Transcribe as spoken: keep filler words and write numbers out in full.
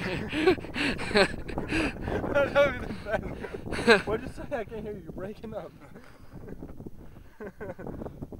What'd you say? I can't hear you. You're breaking up.